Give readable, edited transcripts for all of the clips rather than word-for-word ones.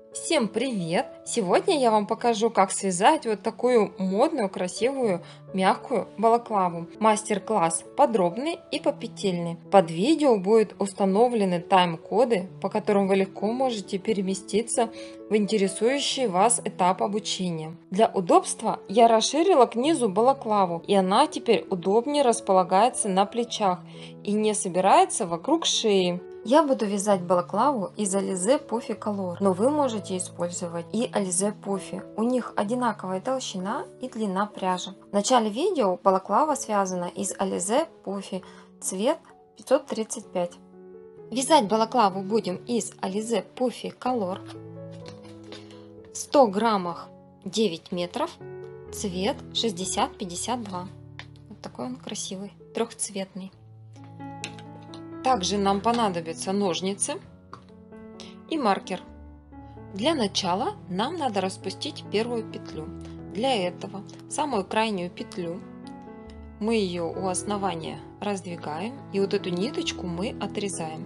Всем привет! Сегодня я вам покажу, как связать вот такую модную, красивую, мягкую балаклаву. Мастер-класс подробный и попетельный. Под видео будут установлены тайм-коды, по которым вы легко можете переместиться в интересующий вас этап обучения. Для удобства я расширила к низу балаклаву, и она теперь удобнее располагается на плечах и не собирается вокруг шеи. Я буду вязать балаклаву из Alize Puffy Color, но вы можете использовать и Alize Puffy. У них одинаковая толщина и длина пряжи. В начале видео балаклава связана из Alize Puffy, цвет 535. Вязать балаклаву будем из Alize Puffy Color. 100 граммах 9 метров, цвет 60-52. Вот такой он красивый, трехцветный. Также нам понадобятся ножницы и маркер. Для начала нам надо распустить первую петлю. Для этого самую крайнюю петлю мы ее у основания раздвигаем, и вот эту ниточку мы отрезаем.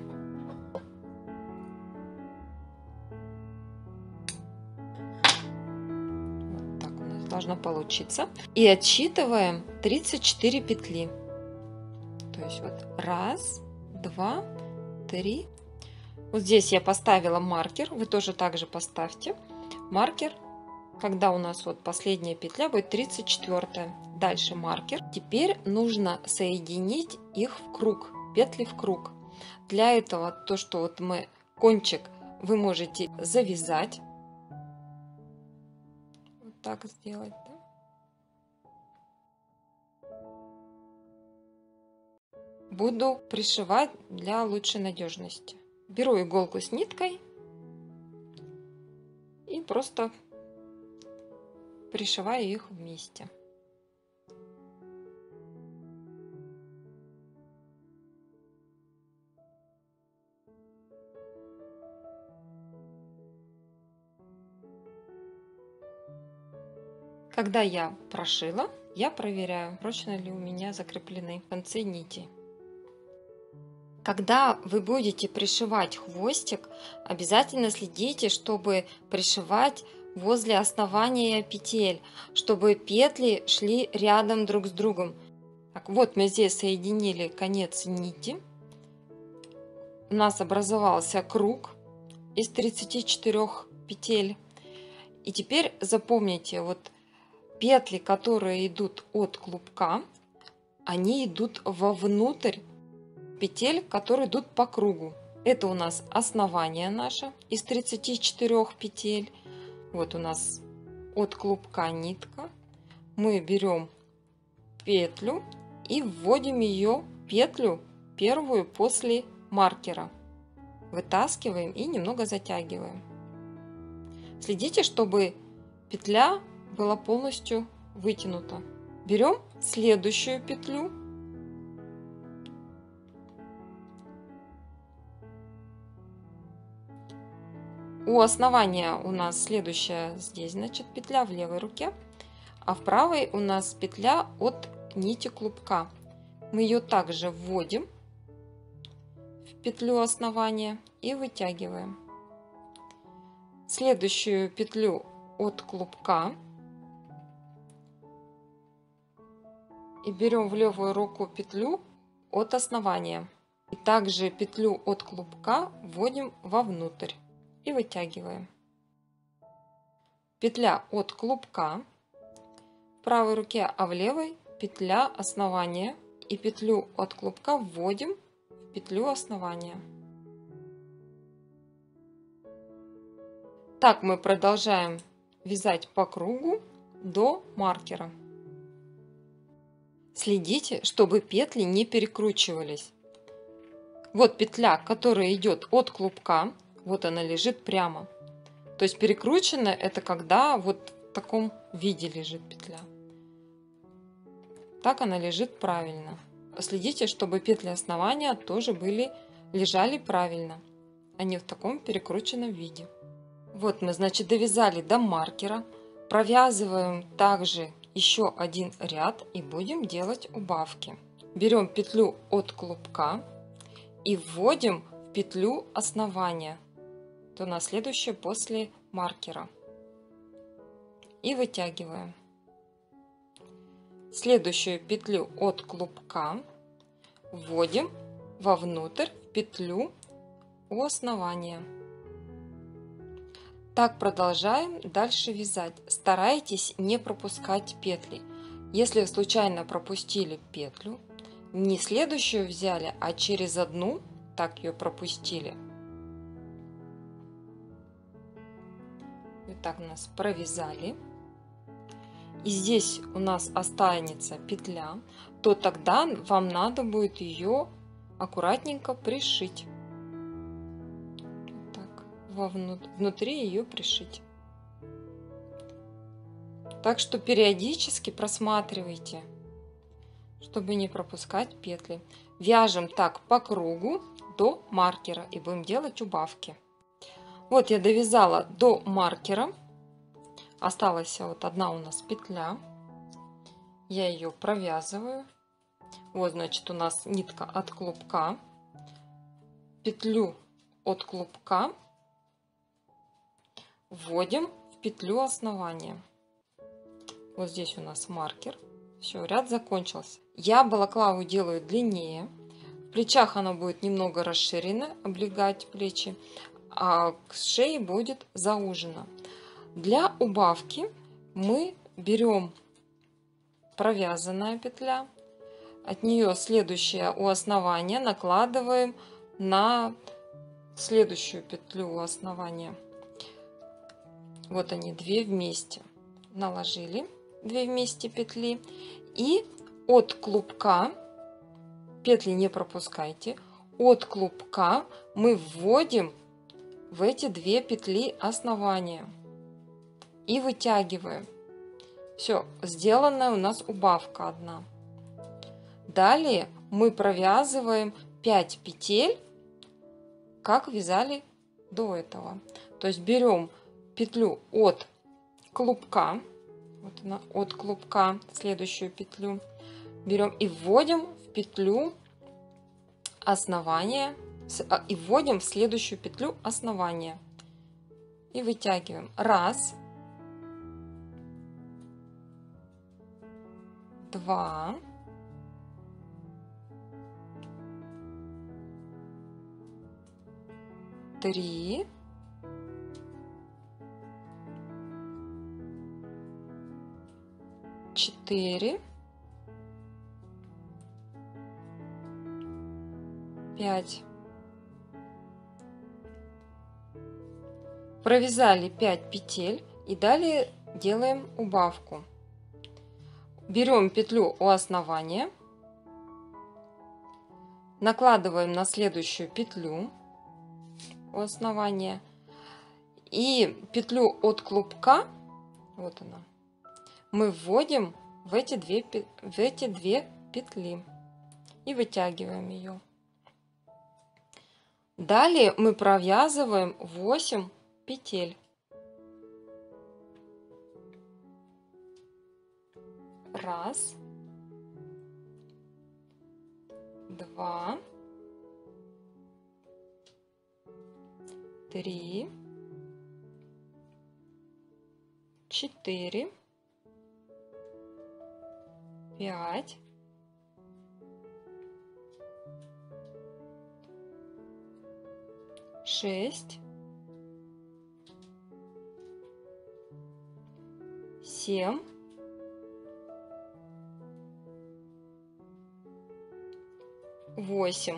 Вот так у нас должно получиться. И отсчитываем 34 петли. То есть вот раз, 2, 3. Вот здесь я поставила маркер, вы тоже также поставьте маркер, когда у нас вот последняя петля будет 34. Дальше маркер. Теперь нужно соединить их в круг, петли в круг. Для этого то, что вот мы кончик вы можете завязать, вот так сделать, да? Буду пришивать для лучшей надежности. Беру иголку с ниткой и просто пришиваю их вместе. Когда я прошила, я проверяю, прочно ли у меня закреплены концы нити. Когда вы будете пришивать хвостик, обязательно следите, чтобы пришивать возле основания петель, чтобы петли шли рядом друг с другом. Так, вот мы здесь соединили конец нити. У нас образовался круг из 34 петель. И теперь запомните, вот петли, которые идут от клубка, они идут вовнутрь петель, которые идут по кругу. Это у нас основание наше из 34 петель. Вот у нас от клубка нитка. Мы берем петлю и вводим ее петлю первую после маркера. Вытаскиваем и немного затягиваем. Следите, чтобы петля была полностью вытянута. Берем следующую петлю. У основания у нас следующая здесь, значит, петля в левой руке, а в правой у нас петля от нити клубка. Мы ее также вводим в петлю основания и вытягиваем. Следующую петлю от клубка и берем в левую руку петлю от основания. И также петлю от клубка вводим вовнутрь и вытягиваем. Петля от клубка в правой руке, а в левой петля основания, и петлю от клубка вводим в петлю основания. Так мы продолжаем вязать по кругу до маркера. Следите, чтобы петли не перекручивались. Вот петля, которая идет от клубка, вот она лежит прямо. То есть перекрученная это когда вот в таком виде лежит петля. Так она лежит правильно. Следите, чтобы петли основания тоже лежали правильно, а не в таком перекрученном виде. Вот мы, значит, довязали до маркера. Провязываем также еще один ряд и будем делать убавки. Берем петлю от клубка и вводим в петлю основания, то на следующее после маркера и вытягиваем. Следующую петлю от клубка вводим вовнутрь в петлю у основания. Так продолжаем дальше вязать. Старайтесь не пропускать петли. Если случайно пропустили петлю, не следующую взяли, а через одну, так ее пропустили. Вот так у нас провязали. И здесь у нас останется петля, то тогда вам надо будет ее аккуратненько пришить. Так, внутри ее пришить. Так что периодически просматривайте, чтобы не пропускать петли. Вяжем так по кругу до маркера и будем делать убавки. Вот я довязала до маркера. Осталась вот одна у нас петля. Я ее провязываю. Вот, значит, у нас нитка от клубка. Петлю от клубка вводим в петлю основания. Вот здесь у нас маркер. Все, ряд закончился. Я балаклаву делаю длиннее. В плечах она будет немного расширена, облегать плечи, а к шее будет заужена. Для убавки мы берем провязанная петля, от нее следующая у основания накладываем на следующую петлю у основания. Вот они, 2 вместе. Наложили 2 вместе петли и от клубка, петли не пропускайте, от клубка мы вводим в эти 2 петли основания и вытягиваем. Все, сделанная у нас убавка одна. Далее мы провязываем 5 петель, как вязали до этого. То есть берем петлю от клубка, вот она, от клубка, следующую петлю берем и вводим в петлю основания, и вводим в следующую петлю основания и вытягиваем. Раз, 2, 3, 4, 5. Провязали 5 петель и далее делаем убавку. Берем петлю у основания, накладываем на следующую петлю у основания и петлю от клубка, вот она, мы вводим в эти две петли и вытягиваем ее. Далее мы провязываем 8 петель. Раз, 2, 3, 4, 5, 6, 7, 8.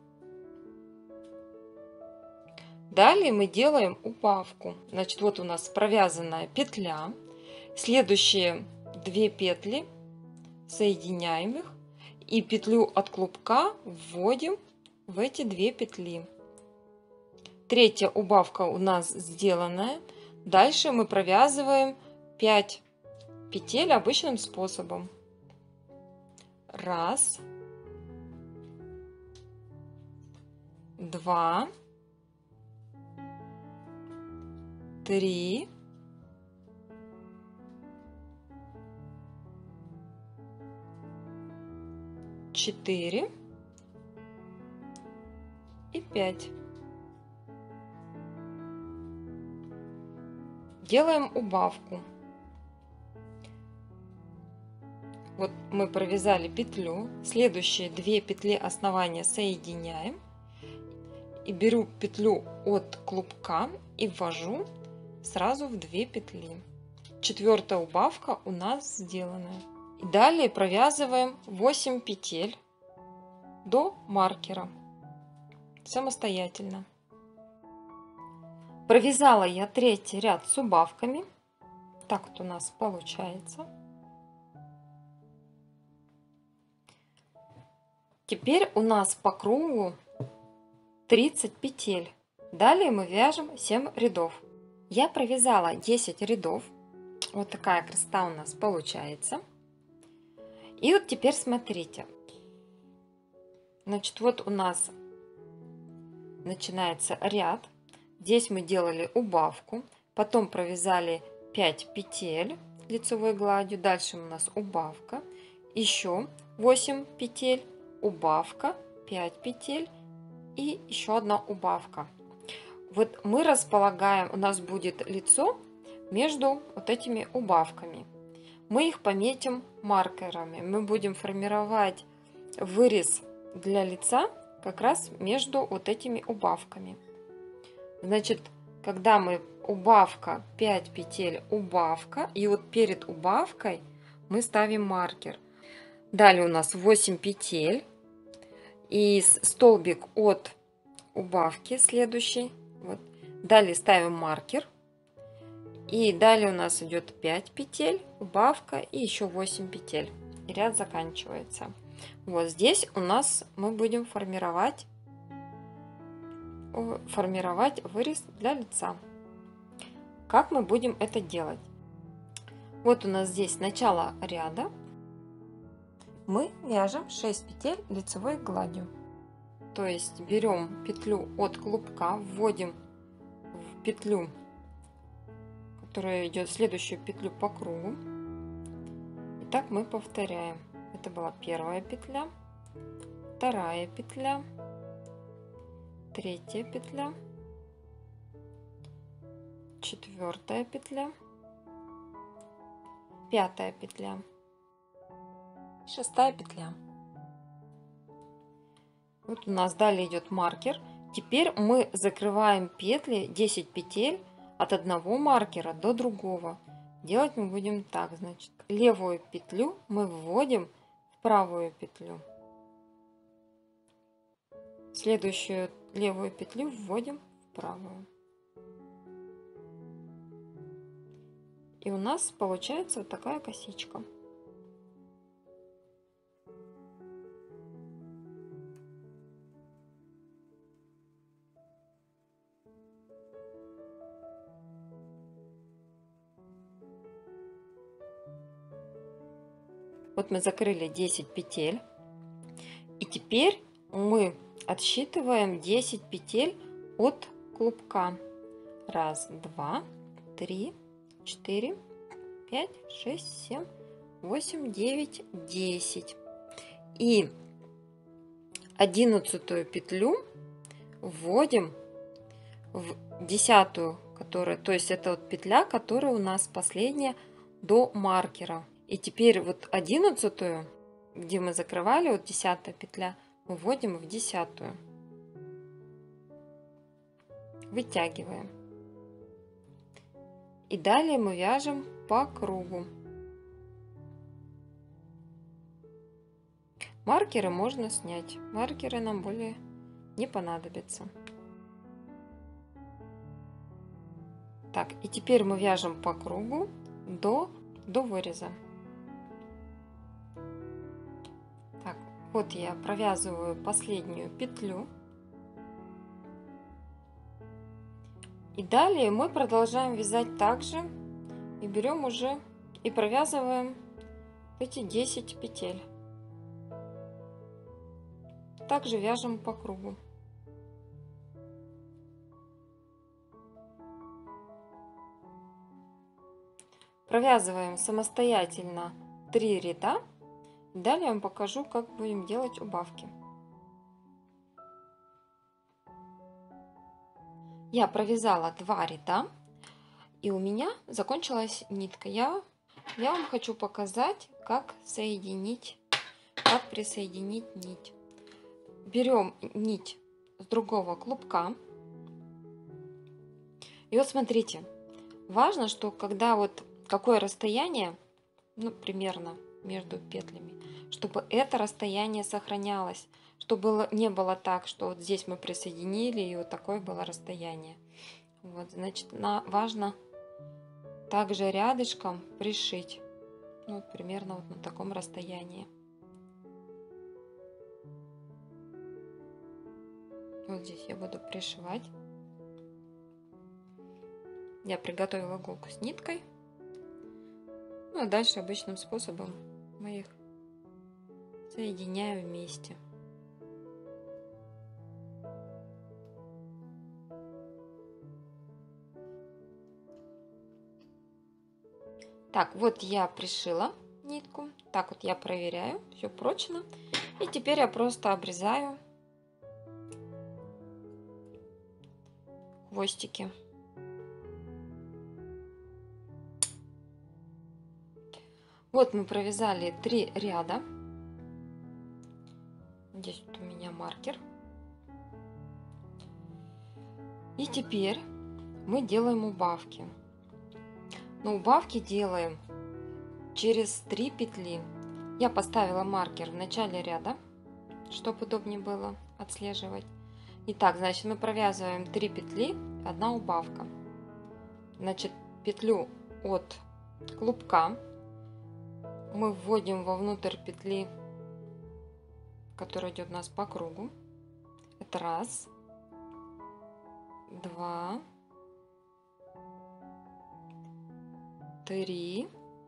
Далее мы делаем убавку. Значит, вот у нас провязанная петля. Следующие 2 петли соединяем их и петлю от клубка вводим в эти 2 петли. Третья убавка у нас сделанная. Дальше мы провязываем 5 петель обычным способом. Раз, 2, 3, 4 и 5. делаем убавку. Вот мы провязали петлю, следующие 2 петли основания соединяем и беру петлю от клубка и ввожу сразу в 2 петли. 4-я убавка у нас сделана. И далее провязываем 8 петель до маркера самостоятельно. Провязала я 3-й ряд с убавками. Так вот у нас получается. Теперь у нас по кругу 30 петель. Далее мы вяжем 7 рядов. Я провязала 10 рядов. Вот такая красота у нас получается. И вот теперь смотрите. Значит, вот у нас начинается ряд. Здесь мы делали убавку. Потом провязали 5 петель лицевой гладью. Дальше у нас убавка. Еще 8 петель. Убавка. 5 петель. И еще одна убавка. Вот мы располагаем, у нас будет лицо между вот этими убавками. Мы их пометим маркерами. Мы будем формировать вырез для лица как раз между вот этими убавками. Значит, когда мы убавка, 5 петель, убавка, и вот перед убавкой мы ставим маркер. Далее у нас 8 петель и столбик от убавки следующий. Вот. Далее ставим маркер. И далее у нас идет 5 петель, убавка и еще 8 петель. И ряд заканчивается. Вот здесь у нас мы будем формировать вырез для лица. Как мы будем это делать? Вот у нас здесь начало ряда. Мы вяжем 6 петель лицевой гладью. То есть берем петлю от клубка, вводим в петлю, которая идет следующую петлю по кругу. И так мы повторяем. Это была 1-я петля, 2-я петля, 3-я петля, 4-я петля, 5-я петля, 6-я петля. Вот у нас далее идет маркер. Теперь мы закрываем петли 10 петель от одного маркера до другого. Делать мы будем так. Значит, левую петлю мы вводим в правую петлю. Следующую левую петлю вводим в правую. И у нас получается вот такая косичка. Вот мы закрыли 10 петель. И теперь мы отсчитываем 10 петель от клубка. 1, 2, 3, 4, 5, 6, 7, 8, 9, 10. И 11-ю петлю вводим в 10-ю, которая, то есть это вот петля, которая у нас последняя до маркера. И теперь вот 11-ю, где мы закрывали, вот 10-я петля, мы вводим в 10-ю. Вытягиваем. И далее мы вяжем по кругу. Маркеры можно снять. Маркеры нам более не понадобятся. Так, и теперь мы вяжем по кругу до выреза. Так, вот я провязываю последнюю петлю. И далее мы продолжаем вязать также и берем уже и провязываем эти 10 петель. Также вяжем по кругу. Провязываем самостоятельно 3 ряда. Далее я вам покажу, как будем делать убавки. Я провязала 2 ряда. И у меня закончилась нитка. Я вам хочу показать, как присоединить нить. Берем нить с другого клубка. И вот смотрите, важно, что когда вот какое расстояние, ну, примерно между петлями, чтобы это расстояние сохранялось, чтобы не было так, что вот здесь мы присоединили, и вот такое было расстояние. Вот, значит, важно также рядышком пришить, ну, примерно вот на таком расстоянии. Вот здесь я буду пришивать. Я приготовила иголку с ниткой. Ну, а дальше обычным способом мы их соединяю вместе. Так, вот я пришила нитку. Так вот я проверяю, все прочно. И теперь я просто обрезаю хвостики. Вот мы провязали 3 ряда. Здесь вот у меня маркер. И теперь мы делаем убавки. Но убавки делаем через 3 петли. Я поставила маркер в начале ряда, чтобы удобнее было отслеживать. Итак, значит, мы провязываем 3 петли, 1 убавка. Значит, петлю от клубка мы вводим вовнутрь петли, которая идет у нас по кругу. Это 1, 2, 3.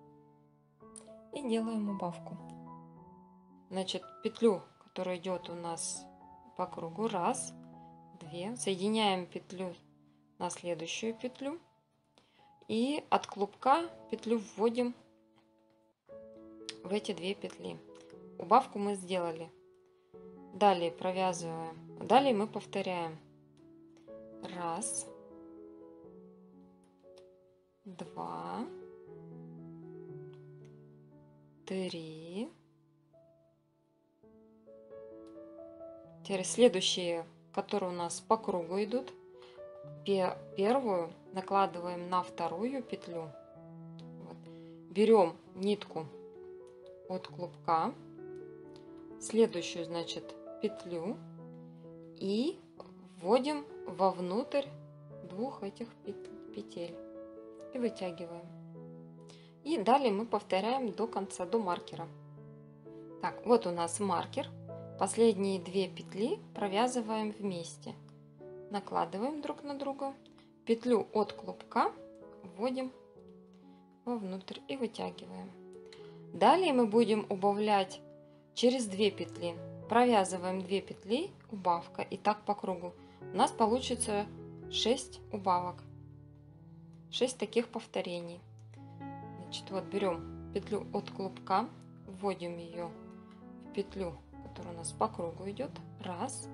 И делаем убавку. Значит, петлю, которая идет у нас по кругу, 1, 2. Соединяем петлю на следующую петлю. И от клубка петлю вводим в эти 2 петли. Убавку мы сделали. Далее провязываем. Далее мы повторяем. 1, 2, 3. Теперь следующие, которые у нас по кругу идут. Первую накладываем на вторую петлю. Вот. Берем нитку от клубка, следующую, значит, петлю и вводим вовнутрь 2 этих петель и вытягиваем. И далее мы повторяем до конца, до маркера. Так, вот у нас маркер. Последние 2 петли провязываем вместе. Накладываем друг на друга. Петлю от клубка вводим вовнутрь и вытягиваем. Далее мы будем убавлять через 2 петли. Провязываем 2 петли, убавка, и так по кругу. У нас получится 6 убавок. 6 таких повторений. Значит, вот берем петлю от клубка, вводим ее в петлю, которая у нас по кругу идет. 1,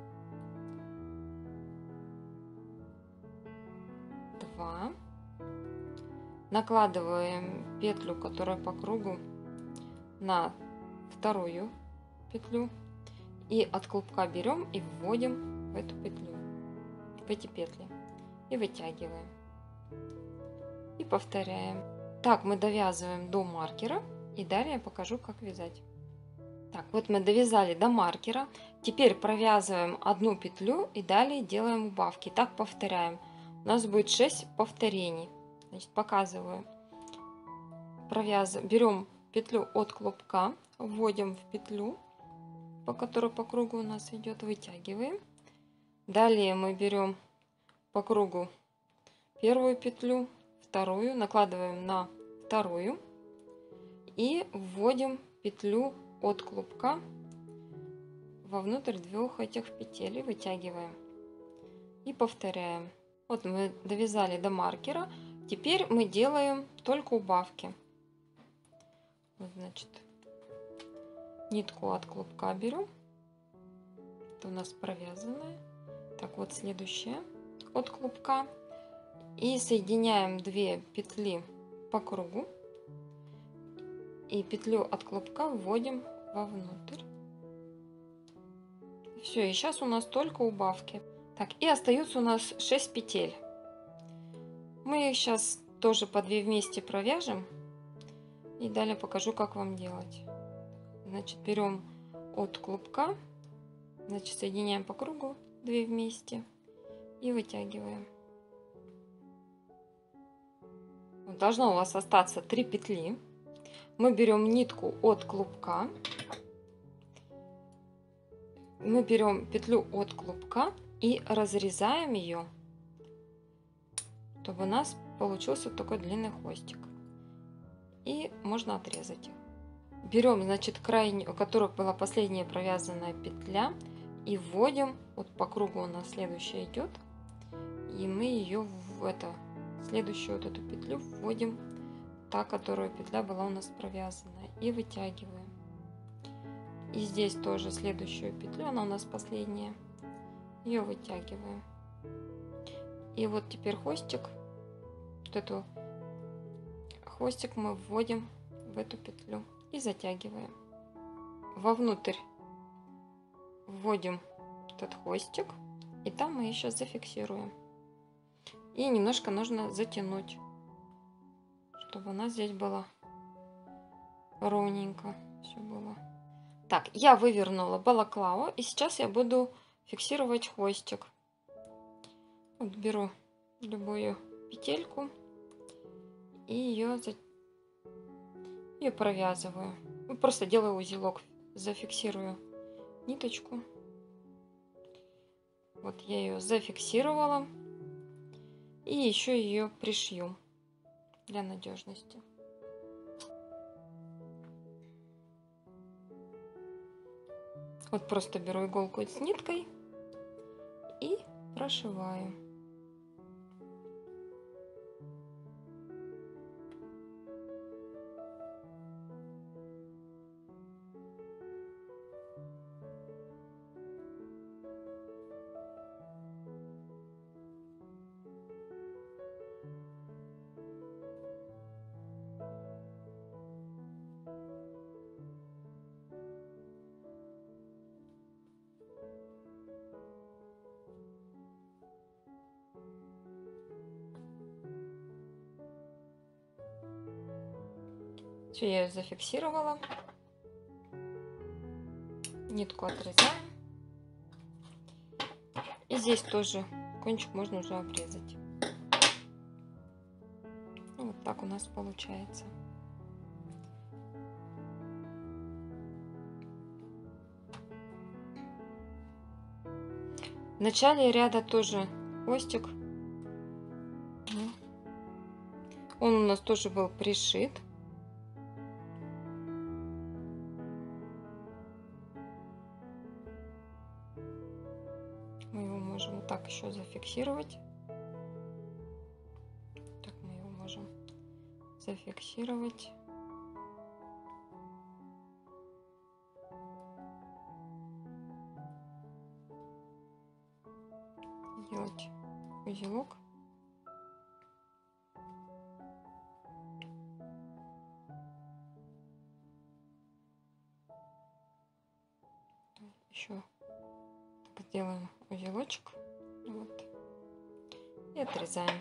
2. Накладываем петлю, которая по кругу, на вторую петлю. И от клубка берем и вводим в эту петлю, в эти петли. И вытягиваем. И повторяем. Так мы довязываем до маркера. И далее я покажу, как вязать. Так, вот мы довязали до маркера. Теперь провязываем 1 петлю и далее делаем убавки. Так повторяем. У нас будет 6 повторений. Значит, показываю. Берем петлю от клубка, вводим в петлю, по которой по кругу у нас идет, вытягиваем. Далее мы берем по кругу первую петлю, вторую, накладываем на вторую и вводим петлю от клубка вовнутрь 2 этих петель и вытягиваем. И повторяем. Вот мы довязали до маркера. Теперь мы делаем только убавки. Вот, значит, нитку от клубка берем. Это у нас провязанная. Так, вот следующая от клубка. И соединяем 2 петли по кругу. И петлю от клубка вводим вовнутрь. Все, и сейчас у нас только убавки. Так, и остается у нас 6 петель. Мы их сейчас тоже по 2 вместе провяжем. И далее покажу, как вам делать. Значит, берем от клубка, значит, соединяем по кругу 2 вместе и вытягиваем. Должно у вас остаться 3 петли. Мы берем нитку от клубка. Мы берем петлю от клубка и разрезаем ее, чтобы у нас получился такой длинный хвостик. И можно отрезать их. Берем, значит, крайнюю, у которой была последняя провязанная петля, и вводим, вот по кругу у нас следующая идет, и мы ее в это, следующую вот эту петлю вводим, та, которая петля была у нас провязана, и вытягиваем. И здесь тоже следующую петлю, она у нас последняя, ее вытягиваем. И вот теперь хвостик, вот эту хвостик мы вводим в эту петлю и затягиваем. Вовнутрь вводим этот хвостик, и там мы еще зафиксируем. И немножко нужно затянуть, чтобы у нас здесь было ровненько все было. Так, я вывернула балаклаву, и сейчас я буду фиксировать хвостик. Вот беру любую петельку и ее провязываю. Просто делаю узелок, зафиксирую ниточку. Вот я ее зафиксировала, и еще ее пришью для надежности. Вот просто беру иголку с ниткой и прошиваю. Все, я ее зафиксировала. Нитку отрезаем. И здесь тоже кончик можно уже обрезать. Вот так у нас получается. В начале ряда тоже хвостик. Он у нас тоже был пришит. Мы его можем вот так еще зафиксировать. Так мы его можем зафиксировать. Делать узелок. Еще так сделаем узелочек. Вот. И отрезаем.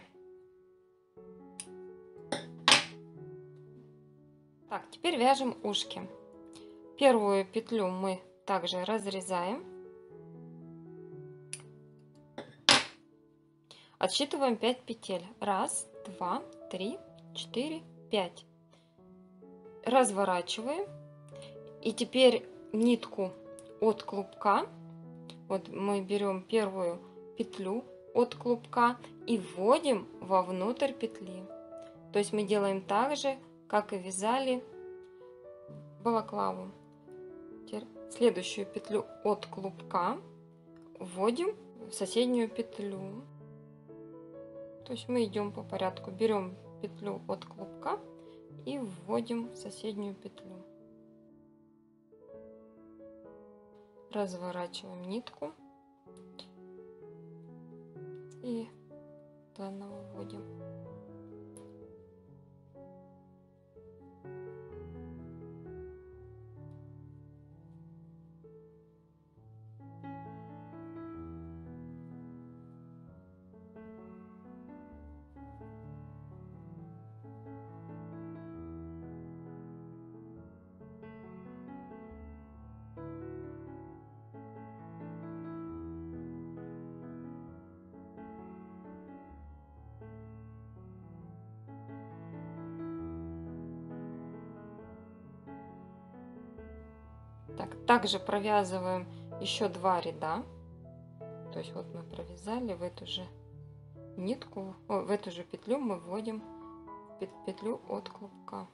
Так, теперь вяжем ушки. Первую петлю мы также разрезаем. Отсчитываем 5 петель. 1, 2, 3, 4, 5. Разворачиваем. И теперь нитку от клубка. Вот мы берем первую петлю от клубка и вводим вовнутрь петли. То есть мы делаем так же, как и вязали балаклаву. Теперь следующую петлю от клубка вводим в соседнюю петлю. То есть мы идем по порядку, берем петлю от клубка и вводим в соседнюю петлю. Разворачиваем нитку и заново вводим. Так, также провязываем еще 2 ряда. То есть вот мы провязали в эту же нитку, в эту же петлю мы вводим петлю от клубка.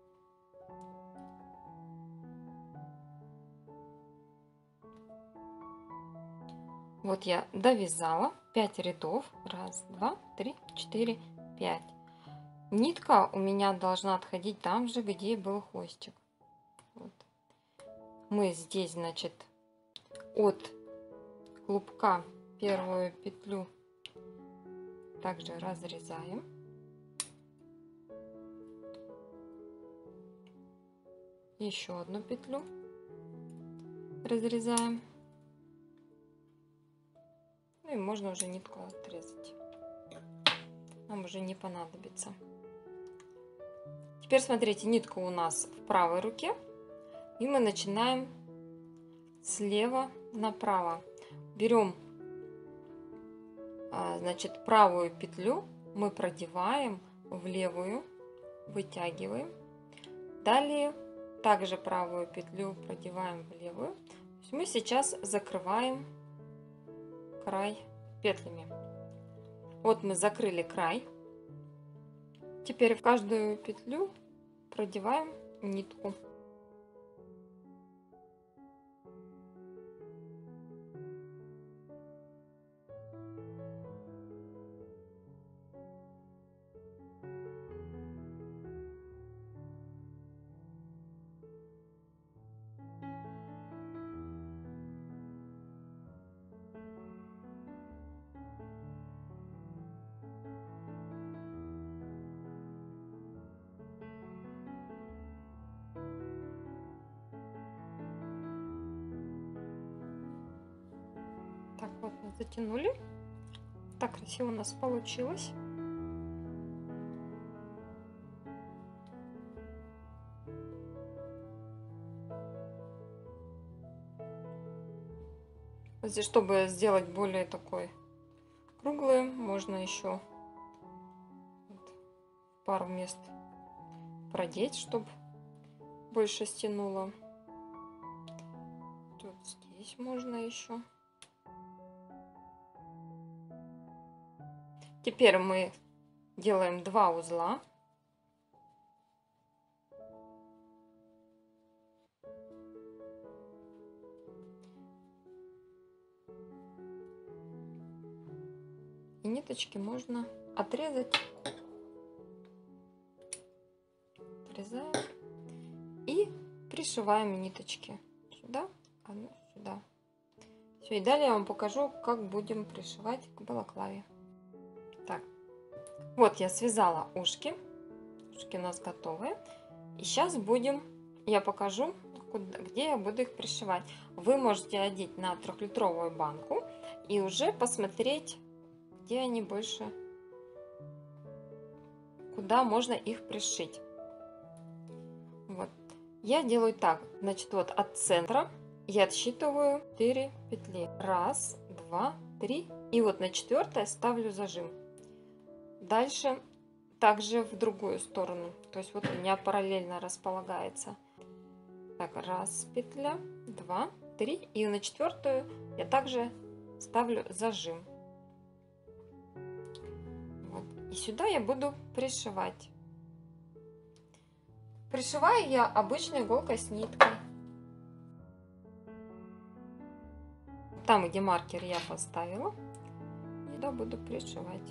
Вот я довязала 5 рядов. 1, 2, 3, 4, 5. Нитка у меня должна отходить там же, где и был хвостик. Вот. Мы здесь, значит, от клубка первую петлю также разрезаем. Еще одну петлю разрезаем. Ну и можно уже нитку отрезать. Нам уже не понадобится. Теперь смотрите, нитка у нас в правой руке. И мы начинаем слева направо. Берем, значит, правую петлю мы продеваем в левую, вытягиваем. Далее также правую петлю продеваем в левую. То есть мы сейчас закрываем край петлями. Вот мы закрыли край. Теперь в каждую петлю продеваем нитку. Так вот мы затянули. Так красиво у нас получилось. Здесь, чтобы сделать более такой круглый, можно еще пару мест продеть, чтобы больше стянуло. Тут здесь можно еще. Теперь мы делаем 2 узла. И ниточки можно отрезать. Отрезаем. И пришиваем ниточки. Сюда, одну сюда. Все, и далее я вам покажу, как будем пришивать к балаклаве. Так, вот я связала ушки. Ушки у нас готовы. И сейчас я покажу, где я буду их пришивать. Вы можете одеть на 3-литровую банку и уже посмотреть, где они больше, куда можно их пришить. Вот. Я делаю так. Значит, вот от центра я отсчитываю 4 петли. 1, 2, 3. И вот на 4 ставлю зажим. Дальше также в другую сторону. То есть вот у меня параллельно располагается. Так, 1 петля, 2, 3. И на 4 я также ставлю зажим. Вот. И сюда я буду пришивать. Пришиваю я обычной иголкой с ниткой. Там, где маркер, я поставила. И сюда буду пришивать.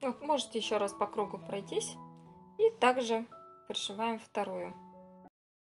Вот, можете еще раз по кругу пройтись. И также пришиваем вторую.